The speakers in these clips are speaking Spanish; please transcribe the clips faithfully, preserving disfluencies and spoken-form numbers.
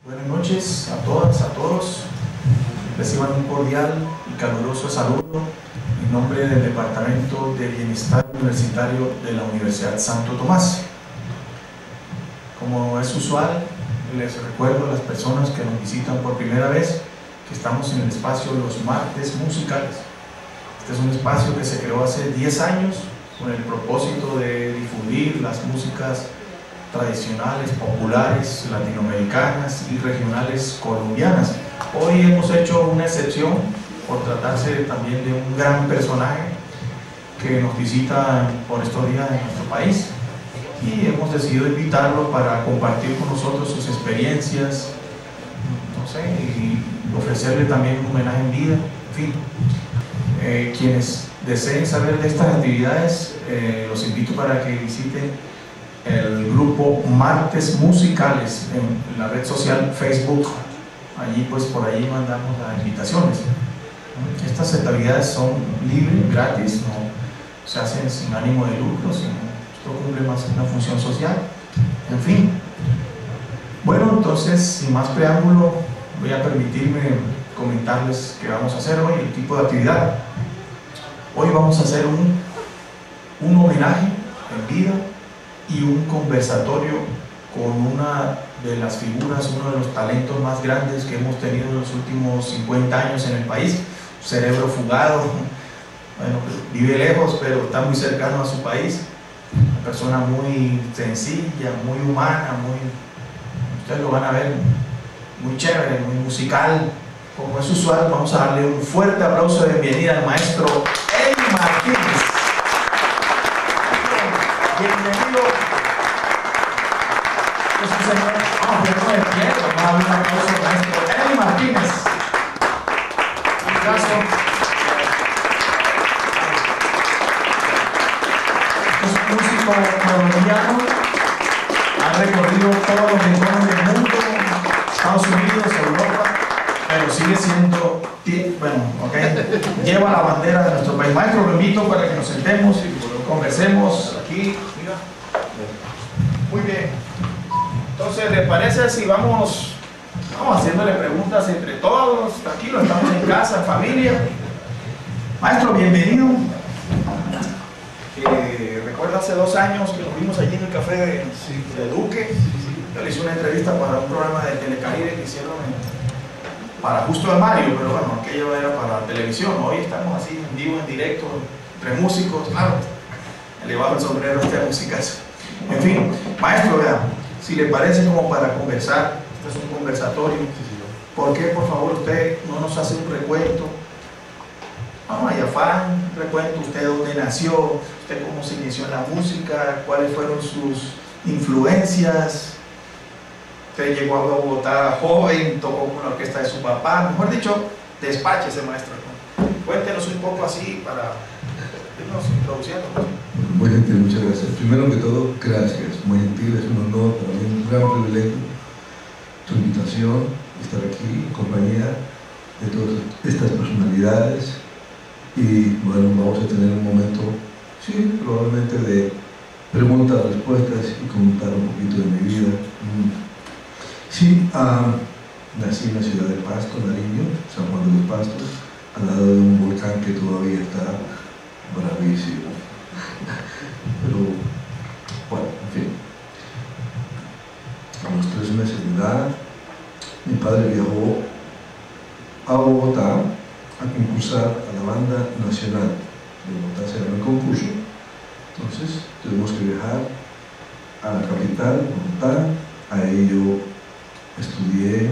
Buenas noches a todas, a todos. Reciban un cordial y caluroso saludo en nombre del Departamento de Bienestar Universitario de la Universidad Santo Tomás. Como es usual, les recuerdo a las personas que nos visitan por primera vez que estamos en el espacio Los Martes Musicales. Este es un espacio que se creó hace diez años con el propósito de difundir las músicas tradicionales, populares, latinoamericanas y regionales colombianas. Hoy hemos hecho una excepción por tratarse también de un gran personaje que nos visita por estos días en nuestro país y hemos decidido invitarlo para compartir con nosotros sus experiencias, no sé, y ofrecerle también un homenaje en vida. En fin, eh, quienes deseen saber de estas actividades, eh, los invito para que visiten el grupo Martes Musicales en la red social Facebook. Allí pues por ahí mandamos las invitaciones. Estas actividades son libres, gratis, no se hacen sin ánimo de lucro, sino esto cumple más una función social. En fin, bueno, entonces sin más preámbulo voy a permitirme comentarles qué vamos a hacer hoy, el tipo de actividad. Hoy vamos a hacer un, un homenaje en vida y un conversatorio con una de las figuras, uno de los talentos más grandes que hemos tenido en los últimos cincuenta años en el país. Cerebro fugado, bueno, vive lejos pero está muy cercano a su país, una persona muy sencilla, muy humana, muy, ustedes lo van a ver, muy chévere, muy musical. Como es usual, vamos a darle un fuerte aplauso de bienvenida al maestro Eli Martínez. Bienvenido. Pues, señor, vamos a verlo de pie, vamos a darle un aplauso al maestro Eli Martínez. Un caso. Es un músico colombiano, ha recorrido todos los rincones del mundo, Estados Unidos, Europa, pero sigue siendo, bueno, ok, lleva la bandera de nuestro país. Maestro, lo invito para que nos sentemos y conversemos aquí. Mira. Muy bien. Entonces, ¿les parece si vamos, vamos haciéndole preguntas entre todos? Tranquilo, estamos en casa, en familia. Maestro, bienvenido. Eh, recuerda hace dos años que nos vimos allí en el café de, de Duque. Yo le hice una entrevista para un programa de Telecaribe que hicieron en, para Justo de Mario, pero bueno, aquello era para televisión. Hoy estamos así en vivo, en directo, entre músicos, claro. Elevado el sombrero este musicazo. En fin, maestro, vea, si le parece como para conversar, este es un conversatorio, ¿por qué por favor usted no nos hace un recuento? Vamos allá, afán, un recuento, usted dónde nació, usted cómo se inició en la música, cuáles fueron sus influencias. Usted llegó a Bogotá joven, tocó con la orquesta de su papá, mejor dicho, despáchese, maestro. Cuéntenos un poco así para irnos introduciendo. Muy gentil, muchas gracias. Primero que todo, gracias. Muy gentil, es un honor, para mí un gran privilegio tu invitación, estar aquí en compañía de todas estas personalidades. Y bueno, vamos a tener un momento, sí, probablemente de preguntas, respuestas y contar un poquito de mi vida. Sí, uh, nací en la ciudad de Pasto, Nariño, San Juan de los Pastos, al lado de un volcán que todavía está bravísimo. Pero, bueno, en fin. A los tres meses de edad, mi padre viajó a Bogotá a concursar a la banda nacional. De Bogotá se llama el concurso. Entonces, tuvimos que viajar a la capital, Bogotá. A ello estudié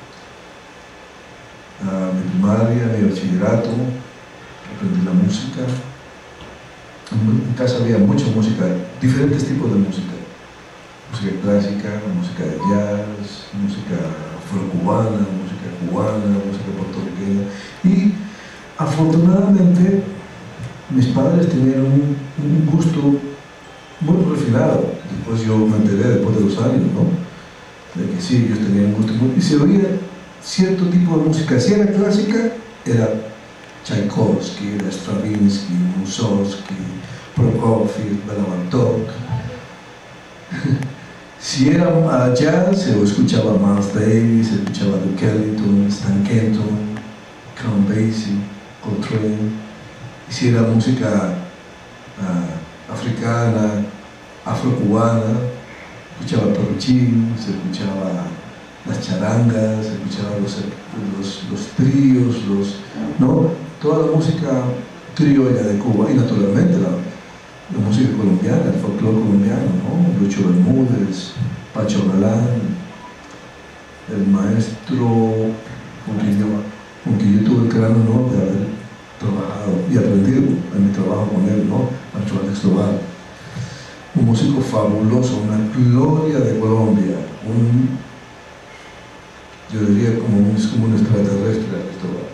uh, mi primaria, mi bachillerato, aprendí la música. En casa había mucha música, diferentes tipos de música. Música clásica, música de jazz, música afrocubana, música cubana, música puertorriqueña. Y afortunadamente mis padres tenían un, un gusto muy refinado. Después yo me enteré, después de dos años, ¿no? De que sí, ellos tenían un gusto muy... Y se oía cierto tipo de música. Si era clásica, era Tchaikovsky, era Stravinsky, Mussorgsky, Prokofiev, Bela Bartók. Si era uh, jazz, se escuchaba Miles Davis, se escuchaba Duke Ellington, Stan Kenton, Count Basie, Coltrane. Y si era música uh, africana, afrocubana, escuchaba Perruchín, se escuchaba las charangas, se escuchaba los, los, los tríos, los, ¿no? Toda la música criolla de Cuba y naturalmente la, la música colombiana, el folclore colombiano, ¿no? Lucho Bermúdez, Pacho Galán, el maestro con quien, yo, con quien yo tuve el gran honor de haber trabajado y aprendido en mi trabajo con él, ¿no? Pancho Alex Tobar, un músico fabuloso, una gloria de Colombia, un, yo diría como un, como un extraterrestre, Alex Tobar.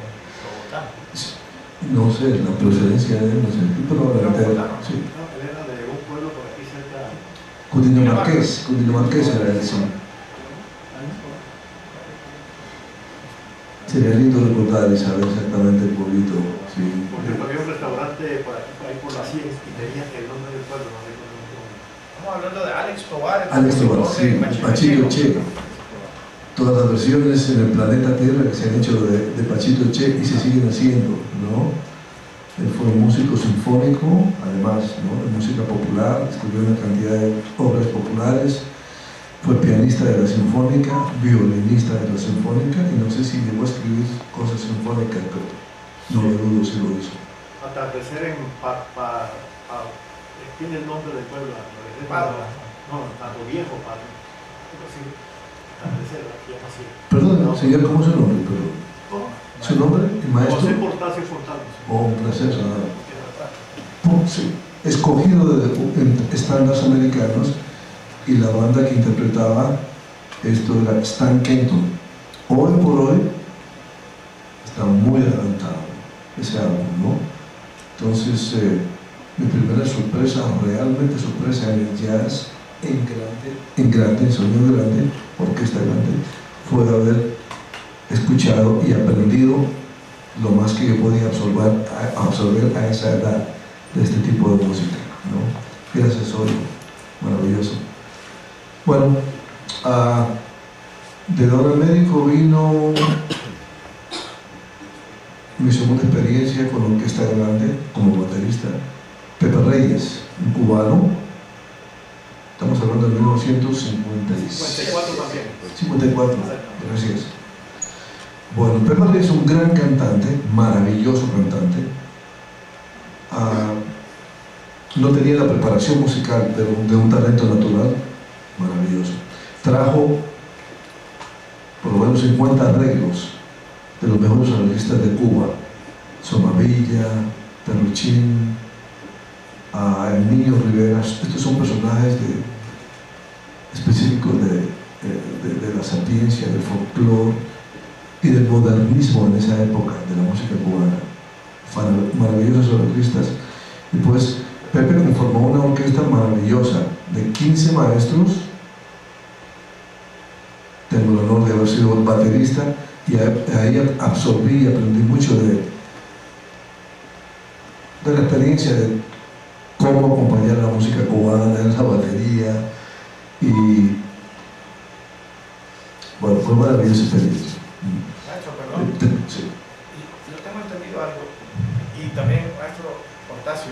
No sé, la procedencia de él, no sé, pero la verdad, sí. Él era de un pueblo por aquí cerca. Cundinamarqués, Cundinamarqués era él, sí. Sería lindo recordar y saber exactamente el pueblito, sí. Porque había un restaurante por aquí, por ahí por la cien, y tenía el nombre del pueblo, no recuerdo el nombre. Estamos hablando de Alex Tobar. Alex Tobar, sí, Pachito Che. Todas las versiones en el planeta Tierra que se han hecho de, de Pachito Che y se siguen haciendo, ¿no? Él fue un músico sinfónico, además, ¿no? De música popular, escribió una cantidad de obras populares, fue pianista de la sinfónica, violinista de la sinfónica, y no sé si llegó a escribir cosas sinfónicas, pero no lo dudo si lo hizo. Atardecer en pa, pa, pa, tiene el nombre del pueblo, Padua. No, Pato Viejo, Pato. Atardecer, aquí así. Perdón, señor, ¿cómo es su nombre? Pero, ¿Cómo? ¿su nombre? ¿El maestro? José Portacio Fontales. Oh, un placer, nada. Oh, sí. Escogido de, de estándares americanos, y la banda que interpretaba esto era Stan Kenton. Hoy por hoy está muy adelantado ese álbum, ¿no? Entonces, eh, mi primera sorpresa, realmente sorpresa en el jazz, en grande, en grande, en sonido grande, orquesta grande, fue haber escuchado y aprendido lo más que yo podía absorber a, absorber a esa edad de este tipo de música, ¿no? Gracias, Oyo, maravilloso. Bueno, uh, de Don el Médico vino mi segunda experiencia con orquesta grande como baterista, Pepe Reyes, un cubano. Estamos hablando de mil novecientos cincuenta y cuatro también. cincuenta y cuatro, gracias. Bueno, Pepe Reyes es un gran cantante, maravilloso cantante. Uh, no tenía la preparación musical, pero de un talento natural maravilloso. Trajo por lo menos cincuenta arreglos de los mejores arreglistas de Cuba: Somavilla, Perruchín, a El Niño Rivera. Estos son personajes de, específicos de, de, de, de la sapiencia, del folclore y del modernismo en esa época de la música cubana. Maravillosos arreglistas. Y pues Pepe conformó una orquesta maravillosa de quince maestros. Tengo el honor de haber sido el baterista y ahí absorbí y aprendí mucho de, de la experiencia de cómo acompañar la música cubana en la batería, y bueno, fue maravillosa experiencia. Maestro, perdón. Sí. Yo tengo entendido algo, y también, maestro Portacio,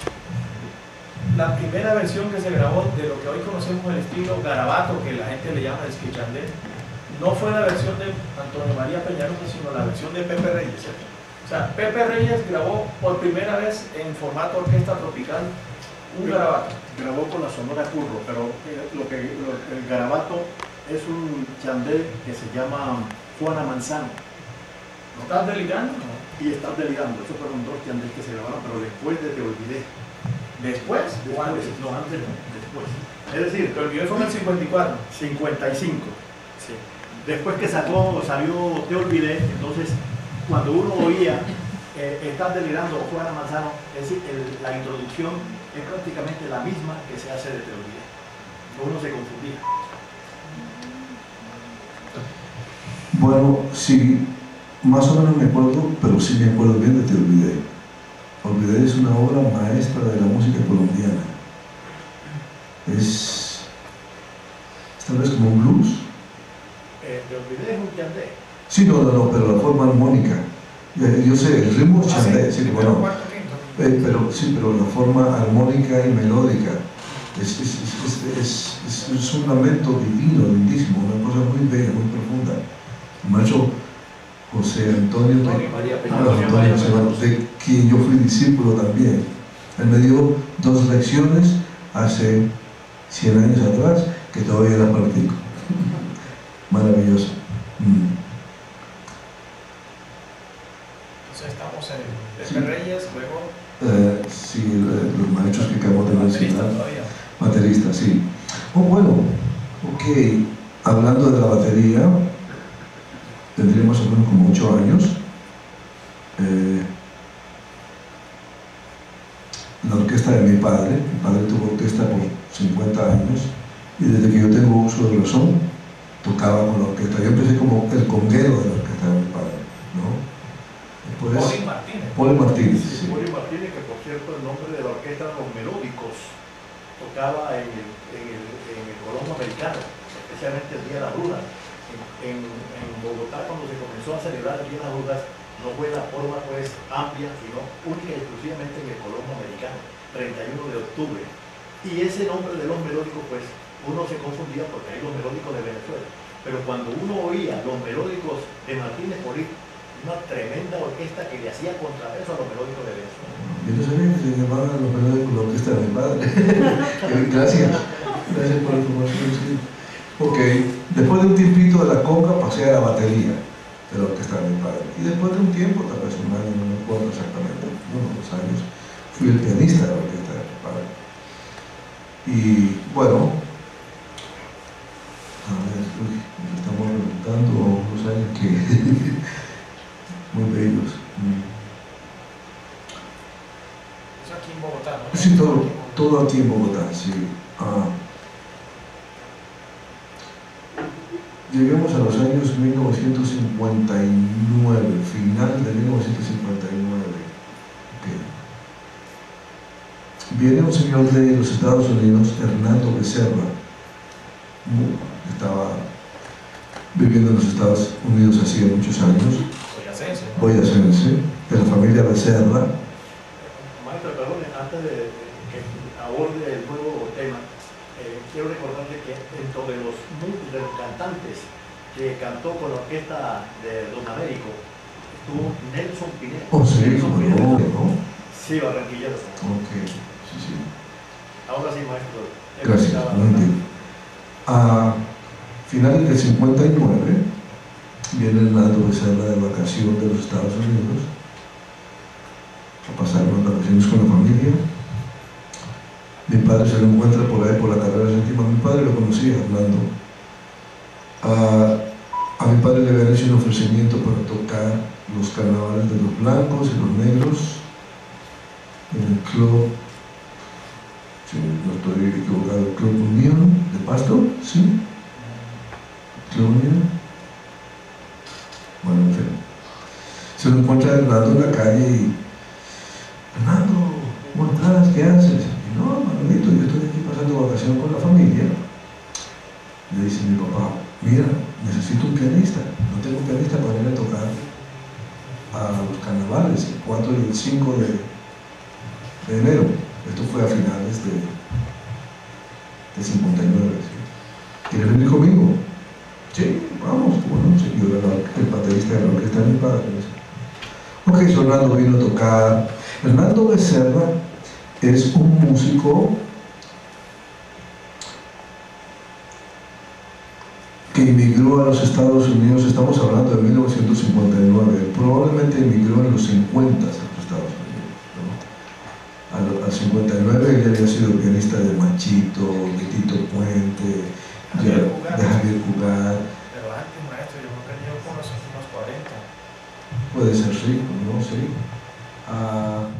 la primera versión que se grabó de lo que hoy conocemos el estilo garabato, que la gente le llama esquichandé, no fue la versión de Antonio María Peñalosa, sino la versión de Pepe Reyes, ¿cierto? O sea, Pepe Reyes grabó por primera vez en formato orquesta tropical un garabato. Grabó con la Sonora Curro, pero lo que, lo, el garabato es un chandé que se llama Juana Manzano. ¿No estás delirando? No. Y estás delirando. Esos fueron dos chandés que se grabaron, pero después de Te Olvidé. ¿Después? Después, no, antes no, después. Es decir, Te Olvidé fue en el cincuenta y cuatro. cincuenta y cinco. Sí. Después que sacó, salió Te Olvidé, entonces cuando uno oía eh, Estás delirando, Juana Manzano, es decir, el, la introducción es prácticamente la misma que se hace de Te Olvidé. Uno se confundía. Bueno, sí, más o menos me acuerdo, pero sí me acuerdo bien de Te Olvidé. Olvidé es una obra maestra de la música colombiana. Es ¿No es como un blues? Eh, te olvidé, es un chandé. Sí, no, no, no, pero la forma armónica. Eh, Yo sé, el ritmo es Ah, chandé, sí, sí, bueno, cuarto, quinto. eh, pero sí, pero la forma armónica y melódica es, es, es, es, es, es un lamento divino, lindísimo, una cosa muy bella, muy profunda. El maestro José Antonio, Antonio María ah, Peña, Antonio José, de quien yo fui discípulo también. Él me dio dos lecciones hace cien años atrás que todavía las practico. Maravilloso. Mm. Entonces estamos en Sí. Pepe Reyes, luego Eh, sí, eh, los maestros que acabo de baterista mencionar. todavía. Baterista, sí. Oh, bueno, ok. Hablando de la batería, tendría más o menos como ocho años. Eh, la orquesta de mi padre, mi padre tuvo orquesta por cincuenta años, y desde que yo tengo uso de razón, tocaba con la orquesta. Yo empecé como el conguero de la orquesta de mi padre, ¿no? Después, Poli Martínez. Poli Martínez, Sí, sí. Poli Martínez, que por cierto el nombre de la orquesta eran Los Melódicos, tocaba en el, en el, en el Colombo Americano, especialmente el Día de las Brujas. En, en, en Bogotá, cuando se comenzó a celebrar el Día de las Brujas, no fue de la forma pues amplia, sino única y exclusivamente en el Colombo Americano, treinta y uno de octubre. Y ese nombre de Los Melódicos, pues uno se confundía porque hay Los Melódicos de Venezuela. Pero cuando uno oía Los Melódicos de Martínez Poli, una tremenda orquesta que le hacía contrapeso a Los Melódicos de Venezuela. Yo no sabía que se llamaban los melódicos la orquesta de mi padre. Gracias. Gracias por la información. Sí. Ok, después de un tiempito de la conga pasé a la batería de la orquesta de mi padre. Y después de un tiempo, tal vez un año, no me acuerdo exactamente, unos dos años, fui el pianista de la orquesta de mi padre. Y bueno, a ver, uy, nos estamos preguntando unos años que muy bellos. Eso aquí en Bogotá, ¿no? Sí, todo, todo aquí en Bogotá, sí. Ah. Lleguemos a los años mil novecientos cincuenta y nueve, final de mil novecientos cincuenta y nueve. Okay. Viene un señor de los Estados Unidos, Hernando Becerra, estaba viviendo en los Estados Unidos hacía muchos años, Boyacense, ¿no? boyacense, de la familia Becerra. Maestro, perdón, antes de que aborde el nuevo tema, eh, quiero recordarle que dentro de los múltiples cantantes que cantó con la orquesta de Don Américo, estuvo Nelson Pineda. Oh, sí, Nelson como Pineda. no, ¿no? Sí, barranquillero. Ok, sí, sí. Ahora sí, maestro. Gracias, muy bien. A finales del cincuenta y nueve viene Hernando Becerra de vacación de los Estados Unidos a pasar unas vacaciones con la familia. Mi padre se lo encuentra por ahí por la carrera séptima. Mi padre lo conocía, Hernando. A, a mi padre le habían hecho un ofrecimiento para tocar los carnavales de los blancos y los negros en el club, si no estoy equivocado, el Club Unión de Pasto, ¿sí? Club Unión. Bueno, en fin. Se lo encuentra Hernando en la calle y Hernando, ¿cómo estás? ¿Qué haces? Y no, Manolito, yo estoy aquí pasando vacaciones con la familia. Le dice mi papá, mira, necesito un pianista. No tengo pianista para ir a tocar a los carnavales, el cuatro y el cinco de, de enero. Esto fue a finales de, de cincuenta y nueve. ¿Sí? ¿Quieres venir conmigo? Sí, vamos, bueno, sí, yo era el baterista de la orquesta de mi padre. Ok, so Hernando vino a tocar. Hernando Becerra es un músico que emigró a los Estados Unidos, estamos hablando de mil novecientos cincuenta y nueve, probablemente emigró en los cincuenta a los Estados Unidos, ¿no? Al, al cincuenta y nueve él había sido pianista de Machito, de Tito Puente, Javier de, Cugat. de Javier Cugat. Pero antes, maestro, yo creo que yo con los últimos cuarenta. Puede ser, sí, no, sí. Ah,